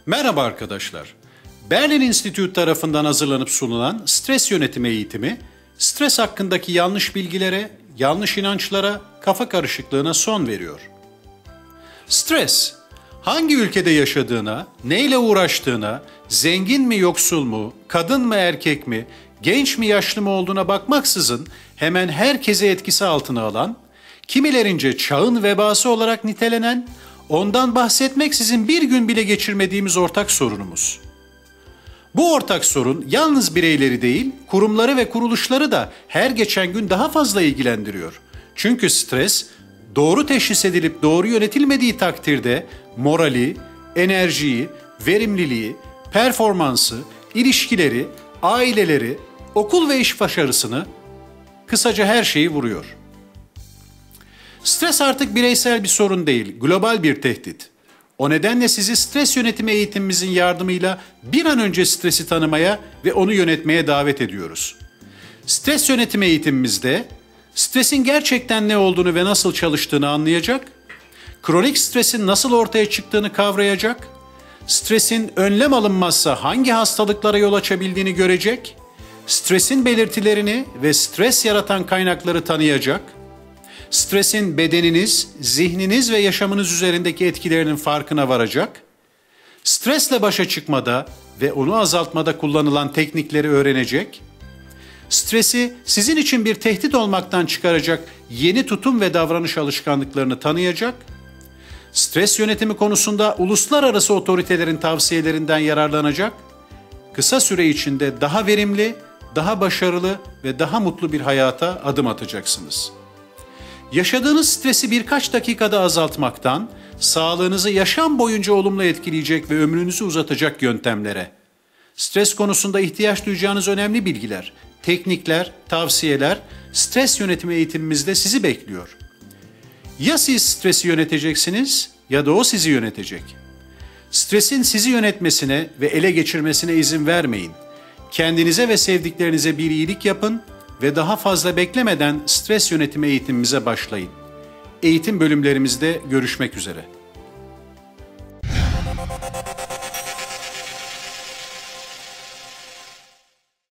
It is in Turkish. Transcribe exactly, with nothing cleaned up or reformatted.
Merhaba arkadaşlar. Berlin Institute tarafından hazırlanıp sunulan stres yönetimi eğitimi, stres hakkındaki yanlış bilgilere, yanlış inançlara, kafa karışıklığına son veriyor. Stres, hangi ülkede yaşadığına, neyle uğraştığına, zengin mi yoksul mu, kadın mı erkek mi, genç mi yaşlı mı olduğuna bakmaksızın hemen herkese etkisi altına alan, kimilerince çağın vebası olarak nitelenen, ondan bahsetmeksizin bir gün bile geçirmediğimiz ortak sorunumuz. Bu ortak sorun yalnız bireyleri değil, kurumları ve kuruluşları da her geçen gün daha fazla ilgilendiriyor. Çünkü stres, doğru teşhis edilip doğru yönetilmediği takdirde morali, enerjiyi, verimliliği, performansı, ilişkileri, aileleri, okul ve iş başarısını, kısaca her şeyi vuruyor. Stres artık bireysel bir sorun değil, global bir tehdit. O nedenle sizi stres yönetimi eğitimimizin yardımıyla bir an önce stresi tanımaya ve onu yönetmeye davet ediyoruz. Stres yönetimi eğitimimizde stresin gerçekten ne olduğunu ve nasıl çalıştığını anlayacak, kronik stresin nasıl ortaya çıktığını kavrayacak, stresin önlem alınmazsa hangi hastalıklara yol açabildiğini görecek, stresin belirtilerini ve stres yaratan kaynakları tanıyacak, stresin bedeniniz, zihniniz ve yaşamınız üzerindeki etkilerinin farkına varacak, stresle başa çıkmada ve onu azaltmada kullanılan teknikleri öğrenecek, stresi sizin için bir tehdit olmaktan çıkaracak yeni tutum ve davranış alışkanlıklarını tanıyacak, stres yönetimi konusunda uluslararası otoritelerin tavsiyelerinden yararlanacak, kısa süre içinde daha verimli, daha başarılı ve daha mutlu bir hayata adım atacaksınız. Yaşadığınız stresi birkaç dakikada azaltmaktan, sağlığınızı yaşam boyunca olumlu etkileyecek ve ömrünüzü uzatacak yöntemlere, stres konusunda ihtiyaç duyacağınız önemli bilgiler, teknikler, tavsiyeler, stres yönetimi eğitimimizde sizi bekliyor. Ya siz stresi yöneteceksiniz ya da o sizi yönetecek. Stresin sizi yönetmesine ve ele geçirmesine izin vermeyin. Kendinize ve sevdiklerinize bir iyilik yapın ve daha fazla beklemeden stres yönetimi eğitimimize başlayın. Eğitim bölümlerimizde görüşmek üzere.